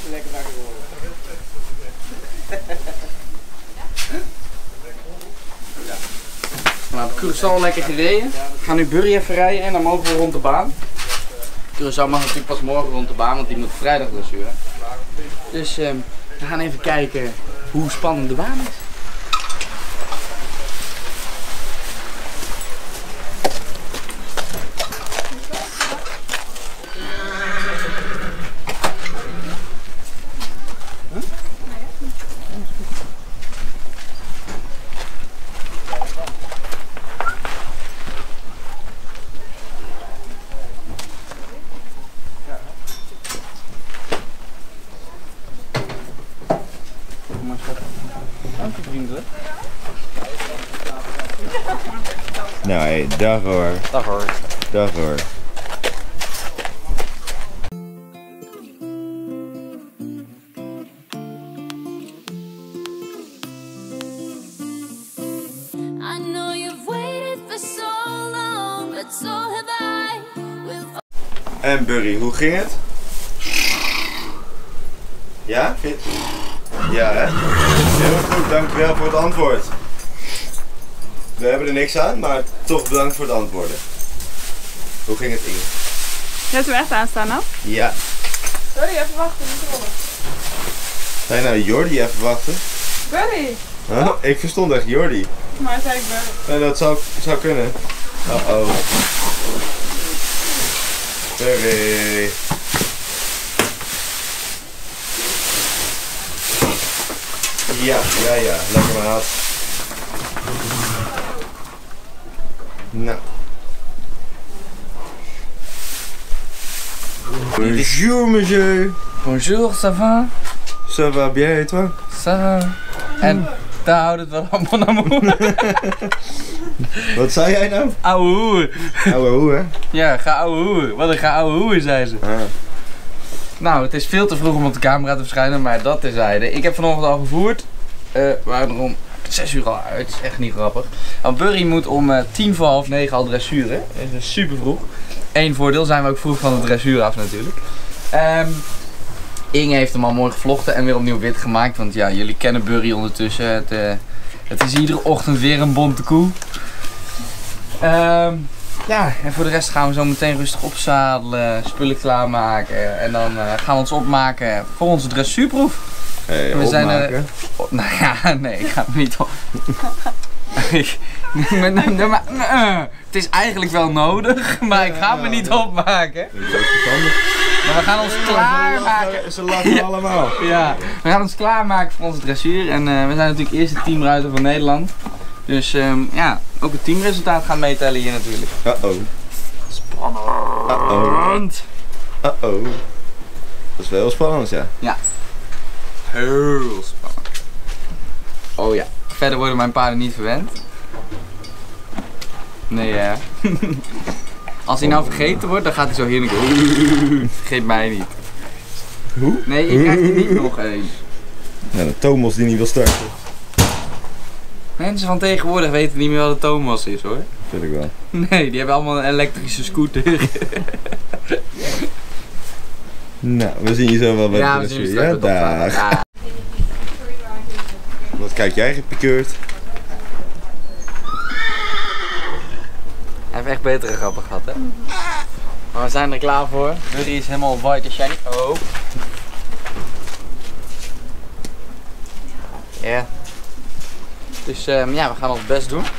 Lekker wakker worden. Nou, de Curaçao lekker gereden. We gaan nu Burry even rijden en dan mogen we rond de baan. Curaçao mag natuurlijk pas morgen rond de baan, want die moet vrijdag dressuren. Dus we gaan even kijken hoe spannend de baan is. Dank u vriendelijk. Nou hé, dag hoor. Dag hoor. Dag hoor. En Burry, hoe ging het? Ja? Ja hè? Heel goed, dankjewel voor het antwoord. We hebben er niks aan, maar toch bedankt voor het antwoorden. Hoe ging het, Inge? Je hebt hem echt aanstaan, nou? Ja. Burry, even wachten, niet rollen. Zei nou Jordi even wachten? Burry! Huh? Ik verstond echt Jordi. Maar zei ik Burry. Dat zou kunnen. Oh. Burry. Ja, lekker maat. Nou. Bonjour monsieur. Bonjour, ça va? Ça va bien et toi? Ça va. En daar houdt het wel allemaal naar moe. Wat zei jij nou? Ouwe hoer. Ouwe hoer, hè? Ja, ga ouwe hoer. Wat een ga ouwe hoer, zei ze. Ah. Nou, het is veel te vroeg om op de camera te verschijnen, maar dat terzijde. Ik heb vanochtend al gevoerd. We waren er om 6 uur al uit, dat is echt niet grappig. Want Burry moet om 9:45 al dressuren. Dat is super vroeg. Eén voordeel, zijn we ook vroeg van de dressuur af natuurlijk. Inge heeft hem al mooi gevlochten en weer opnieuw wit gemaakt. Want ja, jullie kennen Burry ondertussen. Het is iedere ochtend weer een bonte koe. Ja, en voor de rest gaan we zo meteen rustig opzadelen, spullen klaarmaken. En dan gaan we ons opmaken voor onze dressuurproef. Hey, we zijn opmaken? Nou ja, nee, ik ga hem niet op. Het is eigenlijk wel nodig, maar ik ga me niet opmaken. Dat is ook verstandig. Maar we gaan ons klaarmaken. Ze lachen allemaal. Ja, we gaan ons klaarmaken voor onze dressuur. En we zijn natuurlijk eerste teamruiter van Nederland. Dus ja, ook het teamresultaat gaan meetellen hier natuurlijk. Uh-oh. Spannend. Uh-oh. Dat is wel heel spannend, ja. Ja. Heel spannend. Oh ja. Verder worden mijn paarden niet verwend. Nee, hè. Als hij nou vergeten wordt, dan gaat hij zo heerlijk. Vergeet mij niet. Hoe? Nee, ik krijg er niet nog één. Nou, de Thomas die niet wil starten. Mensen van tegenwoordig weten niet meer wat een Thomas is, hoor. Vind ik wel. Nee, die hebben allemaal een elektrische scooter. Nou, we zien je zo wel bij de dressuur. Ja, dag. Ja. Wat kijk jij gepikeurd? Hij heeft echt betere grappen gehad, hè? Maar we zijn er klaar voor. Burry is helemaal white en shiny. Oh. Ja. Dus ja, we gaan ons best doen.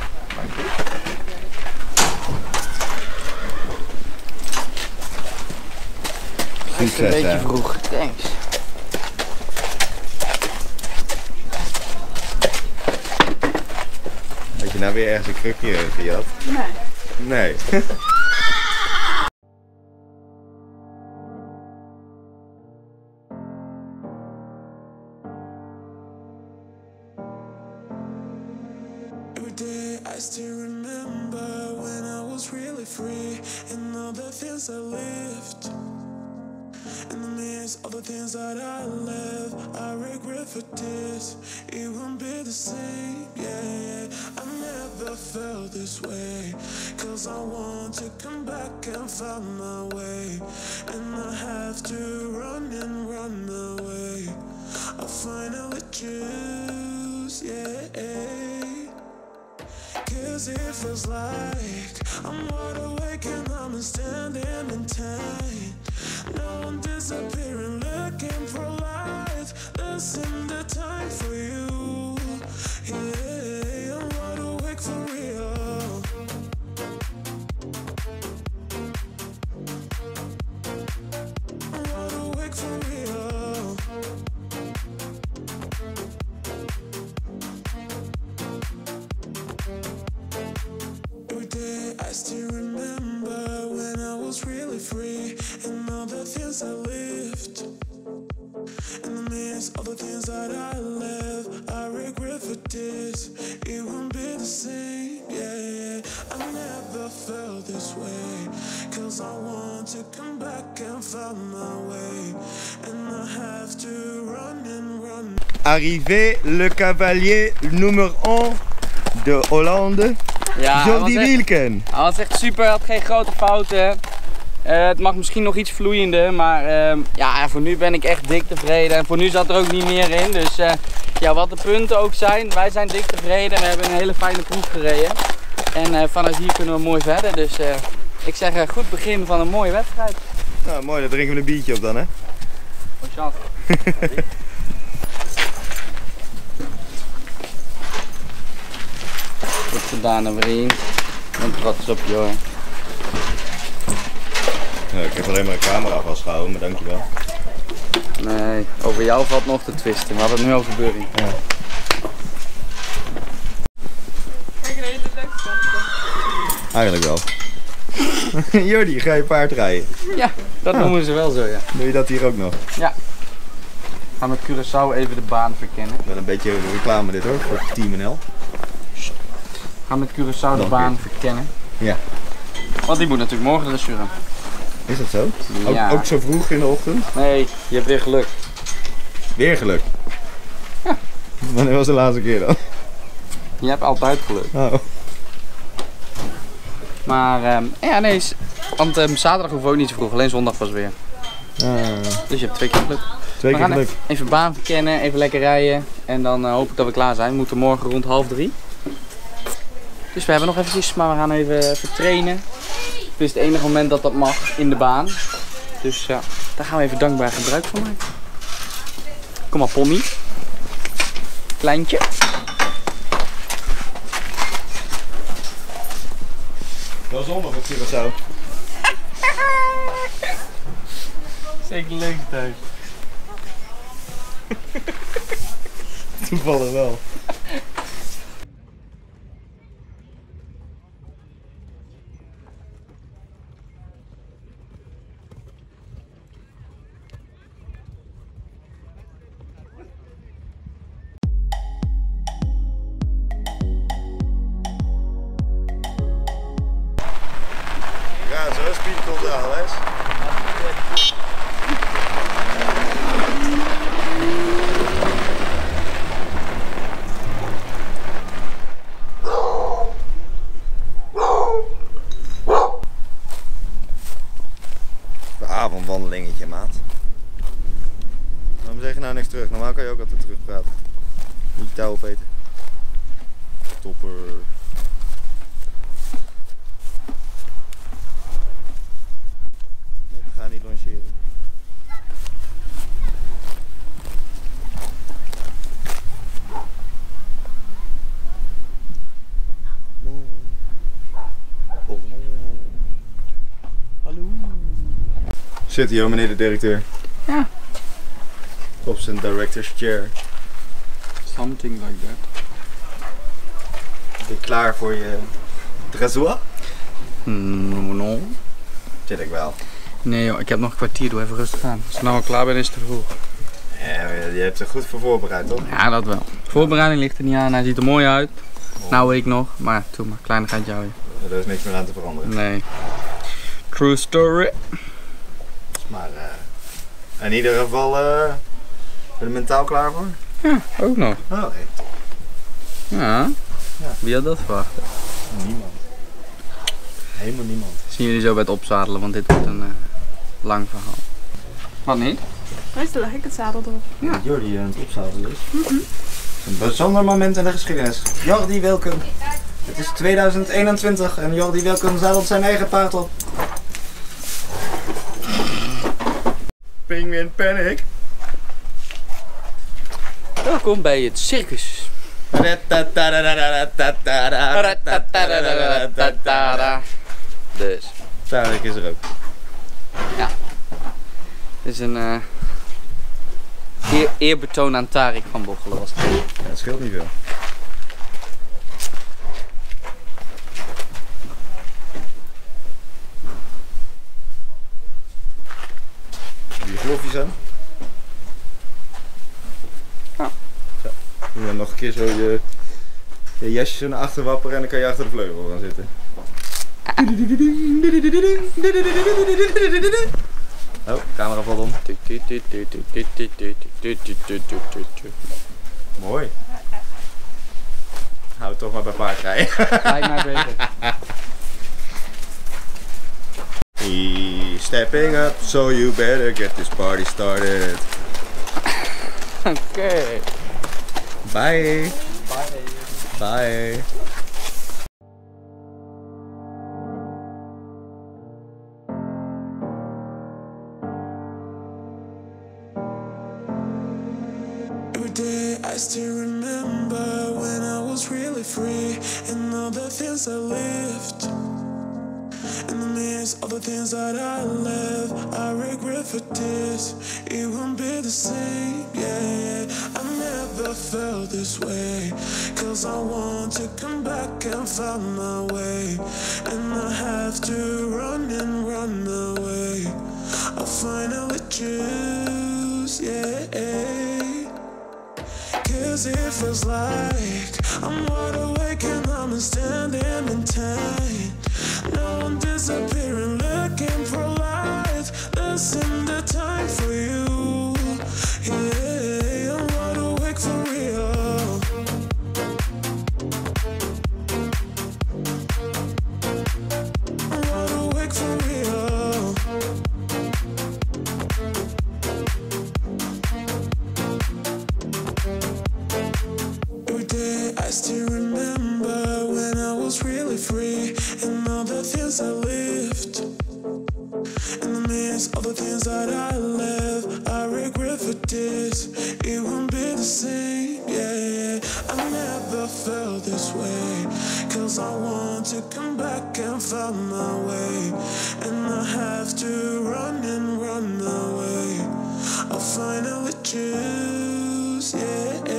Succes, een beetje hè? vroeg, thanks. Had je nou weer ergens een krukje gejat? Nee. Nee. I still remember when I was really free and all the things I lived. In the midst of the things that I left, I regret for this. It won't be the same, yeah. I never felt this way, 'cause I want to come back and find my way. And I have have to run and run away, I finally choose, yeah. Cause it feels like I'm wide awake and I'm standing in time. Now I'm disappearing, looking for life. Listen the time for you, yeah. I'm wide awake for real. I'm wide awake for real. Every day I still remember when I was really free and all the things I lived. In the midst of the things that I left, I regret for this. It won't be the same, yeah. I never felt this way, cause I want to come back and find my way. And I have to run and run. Arrivé le cavalier numéro 1 de Hollande, Ja, Jordi Wielken. Hij was echt super, hij had geen grote fouten. Het mag misschien nog iets vloeiender, maar ja, voor nu ben ik echt dik tevreden. En voor nu zat er ook niet meer in. Dus ja, wat de punten ook zijn, wij zijn dik tevreden. We hebben een hele fijne proef gereden. En vanuit hier kunnen we mooi verder. Dus ik zeg goed begin van een mooie wedstrijd. Nou mooi, daar drinken we een biertje op dan hè. Goeie chance. Goed gedaan, vriend. Ik ben trots op je hoor. Ja, ik heb alleen maar een camera vastgehouden, maar dankjewel. Nee, over jou valt nog te twisten. We hadden het nu over Burry. Ja. Ik reed het leukste. Eigenlijk wel. Jordi, ga je paard rijden? Ja, dat noemen ze wel zo, ja. Doe je dat hier ook nog? Ja. Gaan met Curaçao even de baan verkennen. Wel een beetje reclame dit hoor, voor Team NL. Gaan met Curaçao de baan verkennen. Ja. Want die moet natuurlijk morgen dressuren. Is dat zo? Ja. Ook zo vroeg in de ochtend? Nee, je hebt weer geluk. Weer geluk? Ja. Wanneer was de laatste keer dan? Je hebt altijd geluk. Oh. Maar ja, nee, want zaterdag hoef ik ook niet zo vroeg, alleen zondag was weer. Dus je hebt 2 keer geluk. 2 We keer gaan geluk. even baan verkennen, even lekker rijden en dan hoop ik dat we klaar zijn. We moeten morgen rond 2:30. Dus we hebben nog eventjes, maar we gaan even trainen. Het is het enige moment dat dat mag in de baan. Dus ja, daar gaan we even dankbaar gebruik van maken. Kom maar pony. Kleintje. Wel zondag op Curaçao. Zeker leuk thuis. Toevallig wel. Ja, zo is Piet González. Avondwandelingetje, maat. Waarom zeg je nou niks terug? Normaal kan je ook altijd terug praten. Niet je touw opeten. Topper. Nee, we gaan niet longeren. Hallo. Zit hier, meneer de directeur. Ja. Op zijn director's chair. Something like that. Ben je klaar voor je dressoir? No. Zit ik wel. Nee joh, ik heb nog een kwartier, doe even rustig aan. Als ik nou al klaar ben is het te vroeg. Ja, je hebt er goed voor voorbereid, toch? Ja, dat wel. Voorbereiding ligt er niet aan, hij ziet er mooi uit. Nou ik nog, maar doe maar, kleinigheidje hou je. Er is niks meer aan te veranderen. Nee. True story. Maar in ieder geval ben je er mentaal klaar voor? Ja, ook nog. Oh, nee. Ja. Ja. Wie had dat verwacht? Niemand. Helemaal niemand. Zien jullie zo bij het opzadelen, want dit wordt een lang verhaal. Wat niet? Meestal leg ik het zadel erop. Ja. Jordi aan het opzadelen is. Een bijzonder moment in de geschiedenis. Jordi Wilken. Het is 2021 en Jordi Wilken zadelt zijn eigen paard op. Penguin Panic. Welkom bij het circus. Dus. Tarek is er ook. Ja. Dit is een eerbetoon aan Tarek van Bochelen was het. Ja, het scheelt niet veel. Doe je glofjes aan? Ja. Zo. En dan nog een keer zo je jasje zo naar achter wapperen en dan kan je achter de vleugel gaan zitten. Oh, camera valt om. Mooi. Hou toch maar bij paardrijden. Lijkt mij beter. He's stepping up, so you better get this party started. Oké. Bye. Bye. Bye. Every day I still remember when I was really free and all the things I lived. In the midst of the things that I left, I regret for this. It won't be the same, yeah. I never felt this way, cause I want to come back and find my way. And I have to run and run away. I finally choose, yeah. Cause it feels like I'm wide awake and I'm standing in time. Now I'm disappearing, looking for light. Listen the time for you. Yeah, I'm wide awake for real. I'm wide awake for real. Every day I still remember when I was really free and all the things I lived. In the midst of the things that I left, I regret for this. It won't be the same, yeah. I never felt this way, cause I want to come back and find my way. And I have to run and run away. I finally choose, yeah.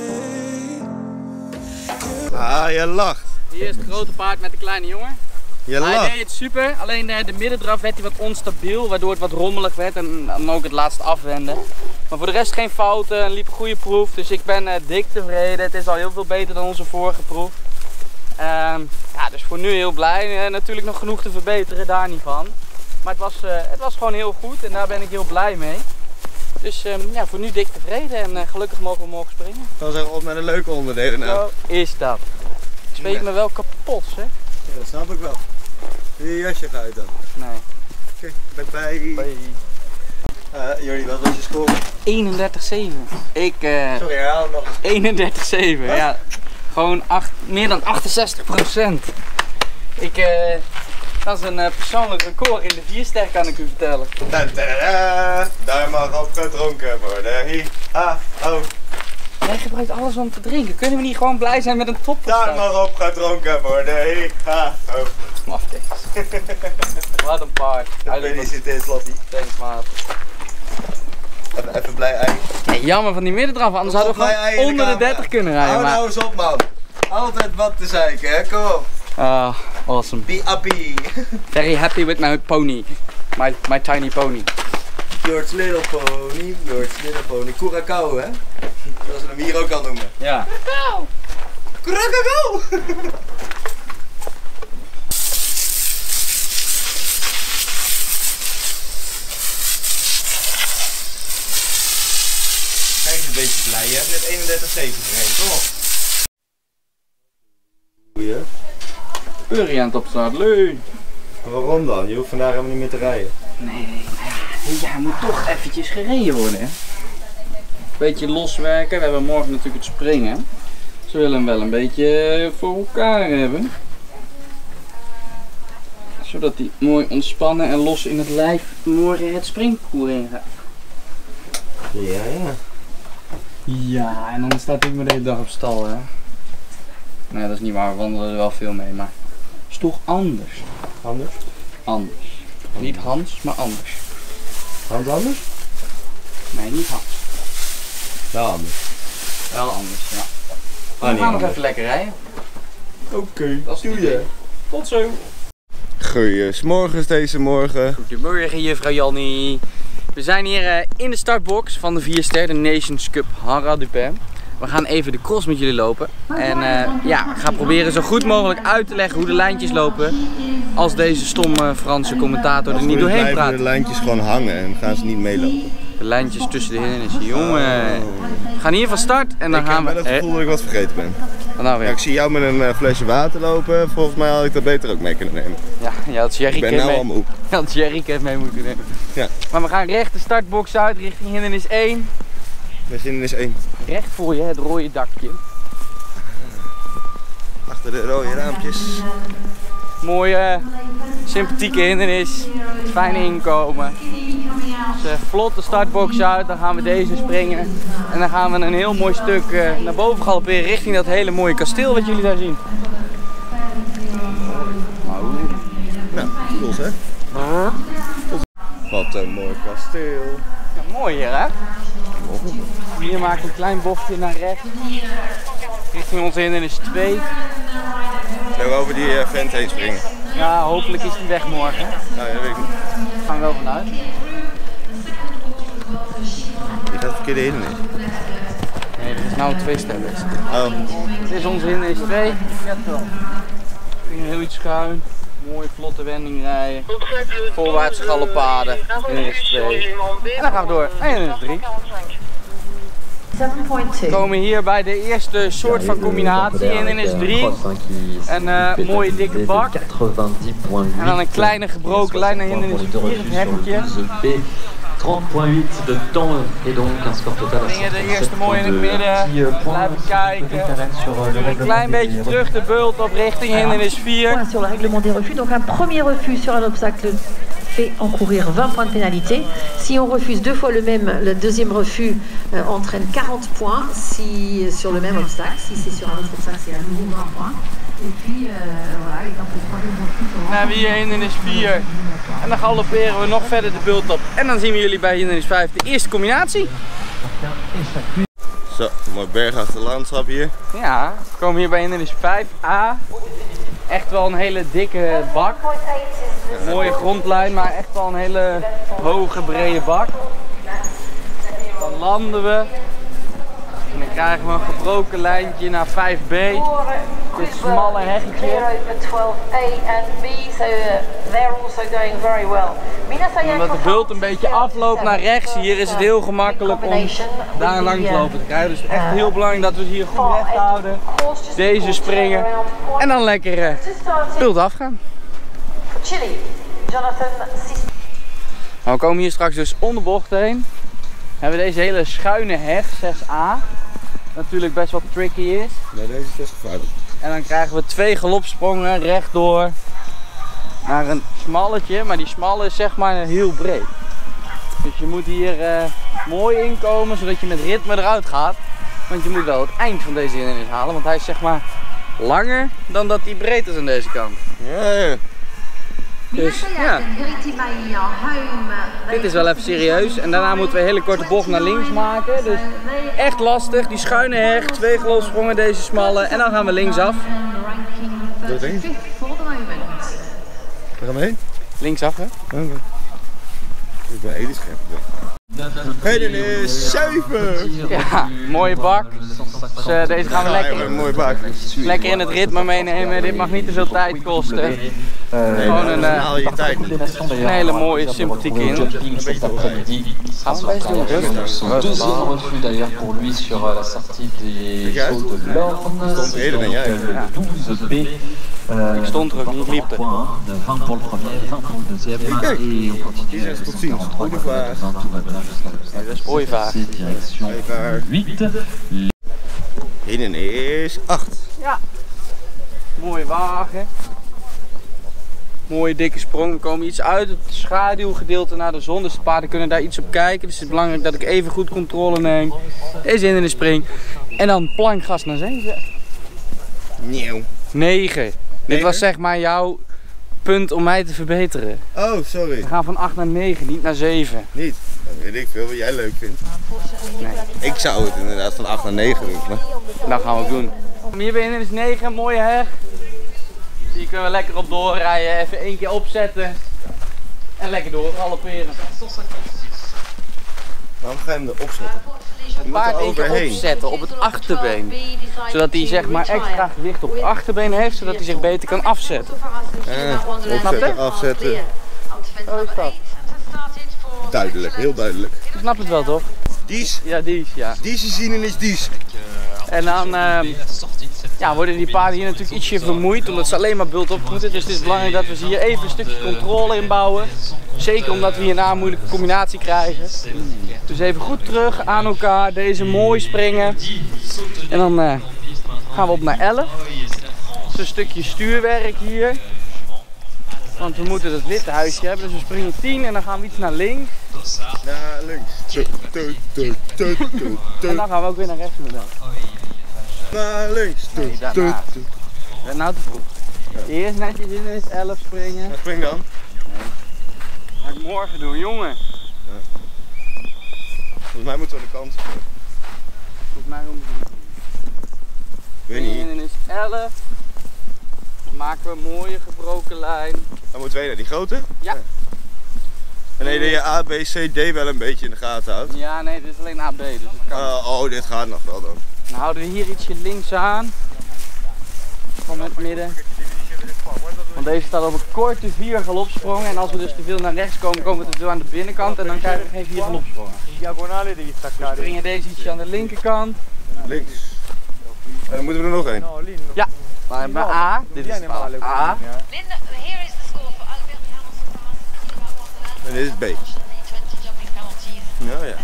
Ah, je lacht. Hier is het grote paard met de kleine jongen. Je Hij lacht. deed het super, alleen de middendraf werd hij wat onstabiel, waardoor het wat rommelig werd en dan ook het laatste afwenden. Maar voor de rest geen fouten, liep een goede proef, dus ik ben dik tevreden. Het is al heel veel beter dan onze vorige proef. Ja, dus voor nu heel blij. Natuurlijk nog genoeg te verbeteren, daar niet van. Maar het was gewoon heel goed en daar ben ik heel blij mee. Dus ja, voor nu dik tevreden en gelukkig mogen we morgen springen. Dat was op met een leuke onderdelen nou. Zo is dat. Ik zweet me wel kapot, hè? Ja, dat snap ik wel. Doe je jasje uit dan. Nee. Oké, bye. Jordi, wat was je score? 31-7. Sorry, herhaal nog. 31-7, ja. Gewoon meer dan 68%. Dat is een persoonlijk record in de 4-ster, kan ik u vertellen. Daar mag op gedronken worden. Hi, ha, ho. Jij gebruikt alles om te drinken. Kunnen we niet gewoon blij zijn met een Daar topperstart? mag op gedronken worden. Hi, ha, ho. Wacht eens. Wat een paard. Gefeliciteerd, Slotty. Thanks, maat. Even blij ei. Ja, jammer van die middendraf, anders hadden we gewoon onder de 30 kunnen rijden. Hou Maar... nou eens op, man. Altijd wat te zeiken, hè? Kom op. Ah, awesome. Be happy. Very happy with my pony. My tiny pony. George Little Pony, George Little Pony. Curacao, hè? Zoals we hem hier ook al noemen. Ja. Curacao! Kijk eens een beetje blij, je hebt net 31-7 gereden, toch? Goeie. Uri aan het opstarten, leuk. Waarom dan? Je hoeft vandaag helemaal niet meer te rijden. Nee, Ja, hij moet toch eventjes gereden worden. Hè? Beetje loswerken. We hebben morgen natuurlijk het springen. Ze willen hem wel een beetje voor elkaar hebben. Zodat hij mooi ontspannen en los in het lijf morgen het springparcours in gaat. Ja, ja. Ja, en dan staat hij maar de hele dag op stal, hè. Nee, dat is niet waar, we wandelen er wel veel mee, maar het is toch anders. Anders? Anders. Niet Hans, maar anders. Hans anders? Nee, niet Hans. Wel anders. Wel anders, ja. Ah, We niet gaan nog anders. even lekker rijden. Oké, Dat is het idee. Tot zo. Goeiemorgen deze morgen. Goedemorgen, juffrouw Jannie. We zijn hier in de startbox van de 4-ster, de Nations Cup Haras du Pin. We gaan even de cross met jullie lopen. En ja, ik ga proberen zo goed mogelijk uit te leggen hoe de lijntjes lopen. Als deze stomme Franse commentator er niet doorheen blijven praat. de lijntjes gewoon hangen en gaan ze niet meelopen. De lijntjes tussen de hindernissen, jongen. We gaan hier van start en dan Ik gaan heb we... wel het gevoel dat ik wat vergeten ben. Wat nou Ja, weer? ik zie jou met een flesje water lopen. Volgens mij had ik dat beter ook mee kunnen nemen. Ja, je had Ik ben Jerrycan nou mee. al moe. Je had Jerrycan mee moeten nemen. Ja. Maar we gaan recht de startbox uit richting hindernis 1. Mijn zin is 1. Recht voor je, het rode dakje. Achter de rode raampjes. Mooie, sympathieke hindernis. Fijne inkomen. Dus vlot de startbox uit, dan gaan we deze springen. En dan gaan we een heel mooi stuk naar boven galopperen richting dat hele mooie kasteel wat jullie daar zien. Nou, cool hè? Wat een mooi kasteel. Ja, mooi hier hè? Hier maak ik een klein bochtje naar rechts. Richting onze hindernis 2. Zullen we over die vent heen springen? Ja, hopelijk is die weg morgen. Nou ja, dat weet ik niet. Daar gaan we wel vanuit. Die gaat verkeerde hindernis. Nee, dit is nou een 2-ster. Oh. Dit is onze hindernis 2. Ja, wel. Heel iets schuin. Mooie vlotte wending rijden. Voorwaartse galoppade. Hindernis 2. En dan gaan we door naar hindernis 3. We komen hier bij de eerste soort van combinatie. Hindernis 3. Een mooie dikke bak. En dan een kleine gebroken lijn naar hindernis 4. Het hekketje. 30.8 de temps et donc un score total à Dingen de eerste mooi in het midden. Blijven kijken. Een klein beetje terug de bult op richting hindernis 4. Sur le règlement des refus, donc un premier refus sur un obstacle fait encourir 20 points de pénalité. Si on refuse 2 fois le même, le deuxième refus entraîne 40 points si, sur le même obstacle. Si c'est sur un autre obstacle, c'est à nouveau 20 points. Et puis voilà, et donc le troisième refus. Dan hebben we hier hindernis 4. En dan galopperen we nog verder de bult op. En dan zien we jullie bij hindernis 5 de eerste combinatie. Zo, mooi bergachtig landschap hier. Ja, we komen hier bij hindernis 5A. Echt wel een hele dikke bak. Mooie grondlijn, maar echt wel een hele hoge, brede bak. Dan landen we. En dan krijgen we een gebroken lijntje naar 5B. Dit smalle heggetje. 12A and B, so they're also going very well. Omdat de bult een beetje afloopt naar rechts, hier is het heel gemakkelijk om daar langs lopen te krijgen. Dus echt heel belangrijk dat we hier goed recht houden. Deze springen en dan lekker bult afgaan. Chile, Jonathan. Nou, we komen hier straks dus om de bocht heen. Hebben we deze hele schuine heg, 6A. Natuurlijk best wat tricky is. Nee, deze is best gevaarlijk. En dan krijgen we 2 galopsprongen rechtdoor naar een smalletje. Maar die smalle is zeg maar heel breed. Dus je moet hier mooi inkomen zodat je met ritme eruit gaat. Want je moet wel het eind van deze hindernis halen. Want hij is zeg maar langer dan dat hij breed is aan deze kant. Ja. Dus ja, dit is wel even serieus. En daarna moeten we een hele korte bocht naar links maken. Dus echt lastig. Die schuine heg, 2 galopsprongen, deze smalle. En dan gaan we linksaf. Doe het heen. Waar gaan we heen? Linksaf hè? Oké. Ik ben Edith scherp. Hindernis 7! Ja, mooie bak. Dus deze gaan we Ja, een mooie bak. lekker in het ritme meenemen. Dit mag niet te veel tijd kosten. Gewoon een haal je tijd niet. een hele mooie, sympathieke in. Gaan we best doen, deuxième refus d'ailleurs pour lui sur la sortie des Jeux de l'Orne. Komt eerder dan jij. Le 12B. Ik stond er ook niet, ik liep er. 20 pour le premier, 20 pour le deuxième. Et on continue Tot ziens. Goede vaart. Dat is Ooievaar. Direction 8. Hidden is 8. Ja. Mooie wagen. Mooie dikke sprong. We komen iets uit het schaduwgedeelte naar de zon. Dus de paarden kunnen daar iets op kijken. Dus het is belangrijk dat ik even goed controle neem. Deze in de spring. En dan plankgas naar 7. Nieuw. 9. Dit was zeg maar jouw punt om mij te verbeteren. Oh, sorry. We gaan van 8 naar 9, niet naar 7. Niet. Dan weet ik veel wat jij leuk vindt. Nee. Ik zou het inderdaad van 8 naar 9 doen. Maar... Dat gaan we ook doen. Hier ben je is 9, mooie heg. Hier kunnen we lekker op doorrijden, even 1 keer opzetten. En lekker doorgalopperen. Waarom ga je hem erop zetten? Het paard 1 keer opzetten op het achterbeen. Zodat hij zeg maar extra gewicht op het achterbeen heeft, zodat hij zich beter kan afzetten. Opzetten, afzetten. Zo is dat. Duidelijk, heel duidelijk. Je snapt het wel toch? Dies? Ja, die ja. Dies zien en is dies. En dan ja, worden die paarden hier natuurlijk ietsje vermoeid, omdat ze alleen maar bult op moeten. Dus het is belangrijk dat we ze hier even een stukje controle inbouwen. Zeker omdat we hierna een moeilijke combinatie krijgen. Dus even goed terug aan elkaar, deze mooi springen. En dan gaan we op naar 11. Dus een stukje stuurwerk hier. Want we moeten dat witte huisje hebben, dus we springen 10 en dan gaan we iets naar links. Naar links. En dan gaan we ook weer naar rechts inderdaad. Naar links. Nee, daarna. Dat is nou te vroeg. Eerst netjes in is 11 springen. Spring dan. Nee. Dat ga ik morgen doen, jongen. Ja. Volgens mij moeten we aan de kant. Volgens mij om Weet niet. in is 11. Dan maken we een mooie gebroken lijn. Dan moeten we naar die grote? Ja. En nee, dat je A, B, C, D wel een beetje in de gaten houdt. Ja, nee, dit is alleen AB, dus het kan. Oh, dit gaat nog wel dan. Dan houden we hier ietsje links aan. Van het midden. Want deze staat op een korte 4 galopsprong. En als we dus te veel naar rechts komen, komen we te veel aan de binnenkant. En dan krijgen we geen 4 galopsprongen. We springen deze ietsje aan de linkerkant. Links. En dan moeten we er nog één. Ja, dan hebben we A. Dit is A. En dit is B. Ja, ja.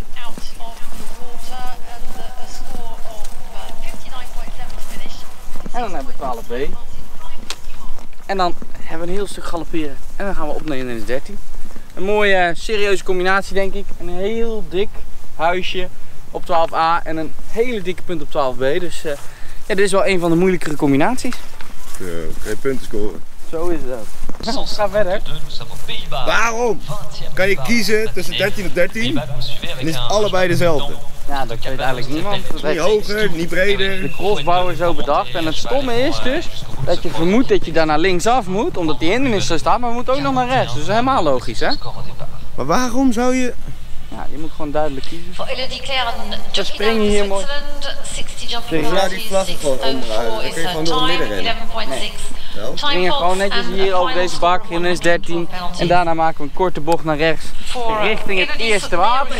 En dan hebben we 12B. En dan hebben we een heel stuk galopperen. En dan gaan we opnemen in de 13. Een mooie serieuze combinatie denk ik. Een heel dik huisje op 12A en een hele dikke punt op 12B. Dus ja, dit is wel een van de moeilijkere combinaties. Geen punten scoren. Zo is het. Ga verder. Waarom? Kan je kiezen tussen 13 en 13 en is het allebei dezelfde. Ja, dat weet eigenlijk niemand. Dat Niet heeft hoger, niet breder. de crossbouwer zo bedacht. En het stomme is dus dat je vermoedt dat je daar naar linksaf moet, omdat die hindernis zo staat, maar we moeten ook nog naar rechts. Dus dat is helemaal logisch, hè? Maar waarom zou je... Ja, je moet gewoon duidelijk kiezen. We springen hier mooi. Ja, die vlaggen gewoon omdraaien. Dan kun je gewoon door het midden rennen. We springen gewoon netjes hier over deze bak, hindernis 13. En daarna maken we een korte bocht naar rechts, richting het eerste water.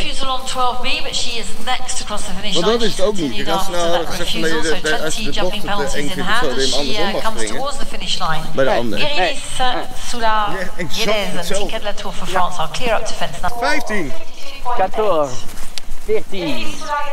Want dat is het ook niet. Je kan snel hadden gezegd van dat je als je de bocht op de eng vindt of zo, dat je hem andersom mag springen. Bij de ander. Iris Soula, hetzelfde. ticket de la Tour for France are clear up to fence now. 15. 14, 14.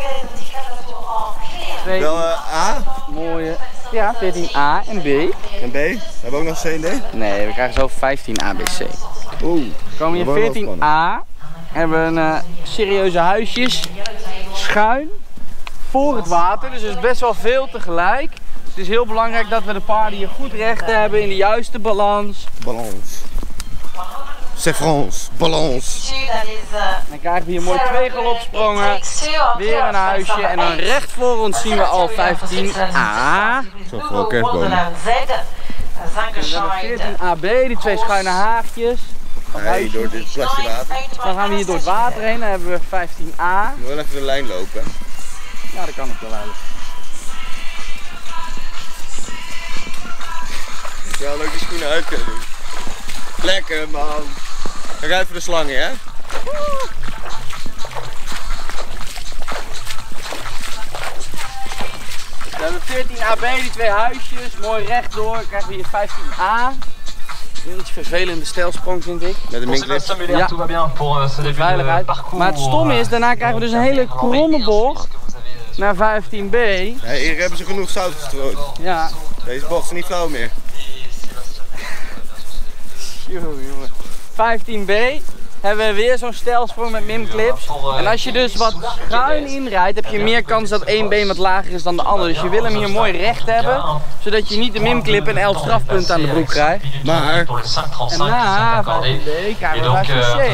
Twee Wel A mooie, ja, 14A en B. en B. Hebben we ook nog C en D? Nee, we krijgen zo 15A, B, C. Oeh. We komen Dat wordt wel hier 14A, hebben we serieuze huisjes, schuin, voor het water, dus er is best wel veel tegelijk. Dus het is heel belangrijk dat we de paarden hier goed recht hebben, in de juiste balans. Balans. C'est France. Balans. Dan krijgen we hier mooi 2 galopsprongen, weer een huisje en dan recht voor ons zien we al 15A. Zo voor kerstboom. En dan hebben we 14AB, die 2 schuine haagjes. Nee, door dit plasje water. Dan gaan we hier door het water heen, dan hebben we 15A. Je moet wel even de lijn lopen. Ja, dat kan ik wel eigenlijk. Ja, leuk die schoenen uit kunnen doen. Lekker man. Ga even de slang in, hè? We hebben 14 AB, die 2 huisjes, mooi rechtdoor. Dan krijgen we hier 15A. Een iets vervelende stijlsprong vind ik. Met een minklip. Ja, veiligheid. Maar het stomme is, daarna krijgen we dus een hele kromme bocht naar 15B. Ja, hier hebben ze genoeg zout gestrooid. Ja. Deze bocht is niet flauw meer. Jongen. 15B hebben we weer zo'n stijlsprong met mimclips. En als je dus wat schuin inrijdt, heb je meer kans dat één been wat lager is dan de ander. Dus je wil hem hier mooi recht hebben, zodat je niet de mimclip en 11 strafpunten aan de broek krijgt. Maar, en na 15B krijgen we 15C.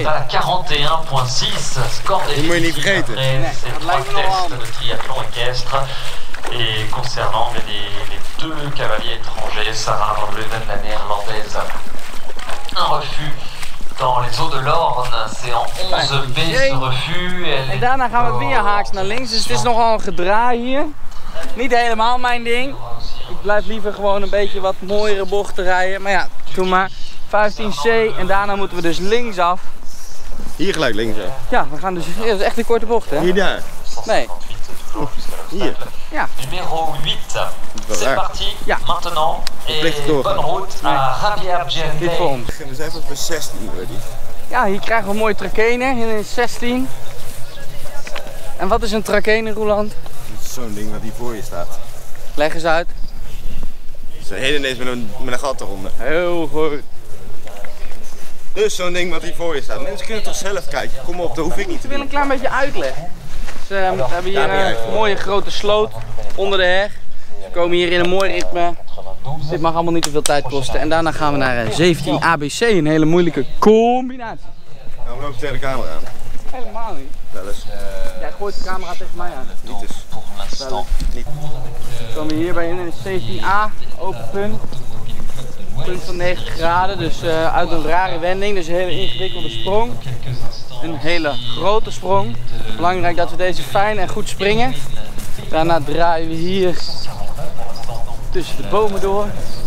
Die moet je niet vergeten. Dat lijkt me nog aan. Et concernant les deux cavaliers étrangers, Sarah van Leuven, la néerlandaise. Un refus dans les eaux de l'Orne, c'est en 11B ce refus. En daarna gaan we weer haaks naar links, dus het is nogal een gedraai hier. Niet helemaal mijn ding. Ik blijf liever gewoon een beetje wat mooiere bochten rijden. Maar ja, doe maar. 15C en daarna moeten we dus linksaf. Hier gelijk links, hè? Ja, we gaan dus. Ja, dat is echt een korte bocht, hè? Hier daar. Nee. Hier. Ja. Numéro 8. C'est parti, ja. Maintenant. Et bonne route à Javier Dit voor ons. We zijn op 16 ready. Ja, hier krijgen we een mooie trakene. Hier is 16. En wat is een trakene, Roeland? Dat is zo'n ding wat hier voor je staat. Leg eens uit. Het is een hele ineens met een gat eronder. Heel goed. Dus zo'n ding wat hier voor je staat. Mensen kunnen toch zelf kijken. Kom op, dat hoef ik niet te Ik wil doen. een klein beetje uitleggen. Dus, we hebben hier een mooie grote sloot onder de heg. We komen hier in een mooi ritme. Dit mag allemaal niet te veel tijd kosten. En daarna gaan we naar 17 ABC. Een hele moeilijke combinatie. Nou, we lopen tegen de camera aan. Helemaal niet. Wel eens. Jij gooit de camera tegen mij aan. Niet dus. Wel eens. Niet. We komen hierbij in het 17A, open punt. Punt van 90 graden, dus uit een rare wending. Dus een hele ingewikkelde sprong. Een hele grote sprong. Belangrijk dat we deze fijn en goed springen. Daarna draaien we hier tussen de bomen door.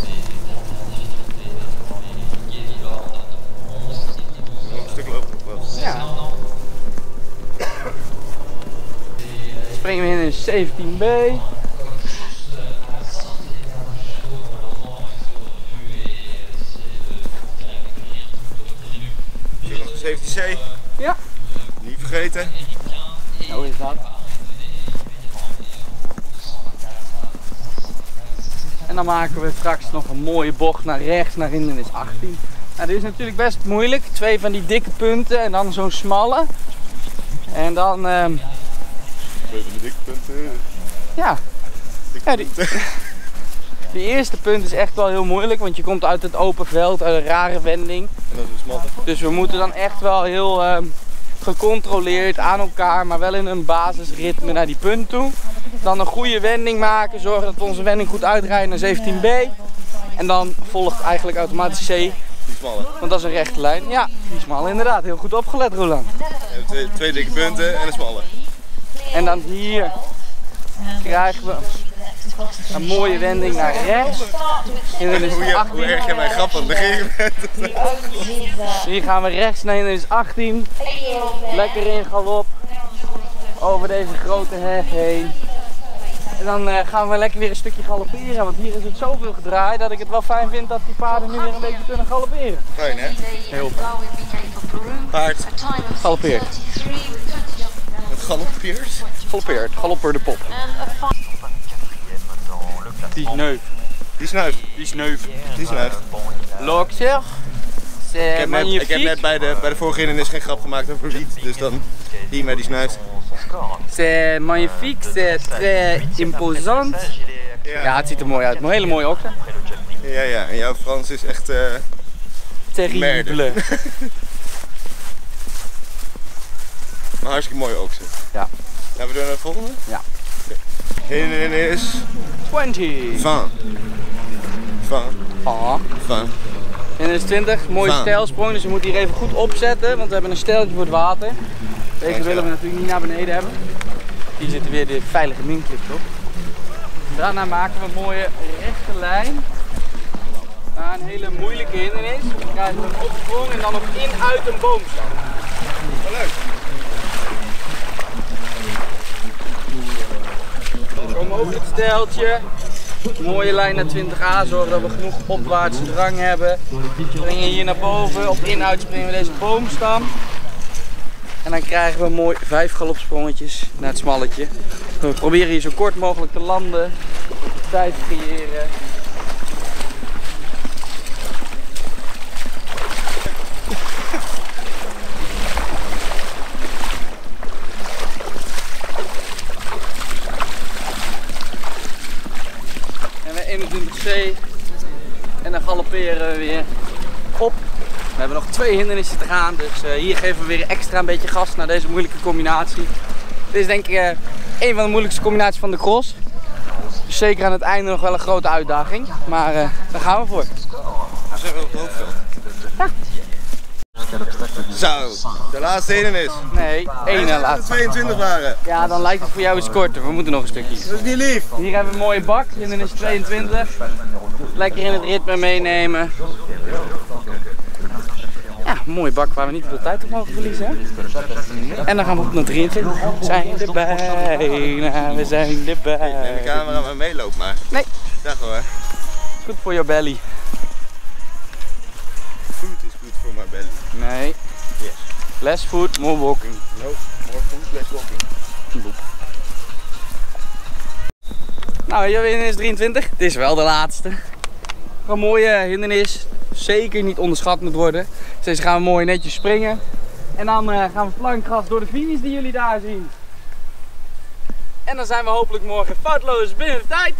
Nog een stuk lopen nog wel. Ja. Springen we in een 17B. 17C. Ja. Niet vergeten. Hoe is dat? En dan maken we straks nog een mooie bocht naar rechts, naar hindernis 18. Nou, dit is natuurlijk best moeilijk. 2 van die dikke punten en dan zo'n smalle. En dan... 2 van de dikke punten. Ja. Ja, die eerste punt is echt wel heel moeilijk, want je komt uit het open veld, uit een rare wending. En dat is een smalle. Dus we moeten dan echt wel heel gecontroleerd aan elkaar, maar wel in een basisritme naar die punt toe. Dan een goede wending maken, zorgen dat we onze wending goed uitrijden naar 17B. En dan volgt eigenlijk automatisch C. Die smalle. Want dat is een rechte lijn. Ja, die smalle inderdaad. Heel goed opgelet, Roland. En 2 dikke punten en een smalle. En dan hier krijgen we een mooie wending naar rechts. Hoe erg jij mijn grap aan het begin bent. Hier gaan we rechts naar hindernis 18. Lekker in galop. Over deze grote heg heen. En dan gaan we lekker weer een stukje galopperen. Want hier is het zoveel gedraaid dat ik het wel fijn vind dat die paarden nu weer een beetje kunnen galopperen. Fijn hè? Heel Paard. galoppeert. Het galoppeert. Galoppeert. Galopper de pop. Die neuf. Die snuift. Die sneuf. Die snuift. Loxer. Ik heb net bij de vorige hindernis geen grap gemaakt over wiet. Dus dan hier met die snuift. C'est magnifique, c'est très imposant. Ja, het ziet er mooi uit. Een hele mooie oksen. Ja. En jouw Frans is echt... Terrible. Maar hartstikke mooie oksen. Ja. Gaan we door naar de volgende? Ja. Hindernis 20. Van. Hindernis 20, mooie stijlsprong, dus we moeten hier even goed opzetten, want we hebben een stijltje voor het water. Deze willen we natuurlijk niet naar beneden hebben. Hier zit weer de veilige minclip op. Daarna maken we een mooie rechte lijn. naar een hele moeilijke hindernis. Dan krijgen we een opsprong en dan op uit een boomstam. Leuk. Zo omhoog het steltje. Mooie lijn naar 20A, zorgen dat we genoeg opwaartse drang hebben. We springen hier naar boven, op in-uit springen we deze boomstam. En dan krijgen we mooi 5 galopsprongetjes naar het smalletje. We proberen hier zo kort mogelijk te landen, tijd te creëren. En we 21C en dan galopperen we weer op. We hebben nog 2 hindernissen te gaan, dus hier geven we weer extra een beetje gas naar deze moeilijke combinatie. Dit is denk ik een van de moeilijkste combinaties van de cross. Dus zeker aan het einde nog wel een grote uitdaging, maar daar gaan we voor. We zijn wel op het hoofdveld. Ja. Zo, de laatste hindernis. Nee, één na laatste. 22 waren. Ja, dan lijkt het voor jou iets korter. We moeten nog een stukje. Dat is niet lief. Hier hebben we een mooie bak, hindernis 22. Lekker in het ritme meenemen. Ja, een mooie bak waar we niet veel tijd op mogen verliezen. Hè? En dan gaan we op naar 23. We zijn erbij, we zijn erbij. Neem de camera maar meeloopt maar. Nee. Dag hoor. Goed voor je belly. Food is good for my belly. Nee. Yes. Less food, more walking. No, more food, less walking. Nou, hier hindernis 23. Het is wel de laatste. Een mooie hindernis. Zeker niet onderschat moet worden. Dus gaan we mooi netjes springen. En dan gaan we plankgas door de finish die jullie daar zien. En dan zijn we hopelijk morgen foutloos binnen de tijd.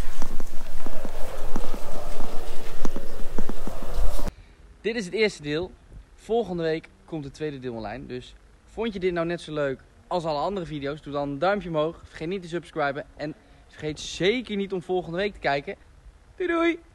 Dit is het eerste deel. Volgende week komt het tweede deel online. Dus vond je dit nou net zo leuk als alle andere video's? Doe dan een duimpje omhoog. Vergeet niet te subscriben. En vergeet zeker niet om volgende week te kijken. Doei doei!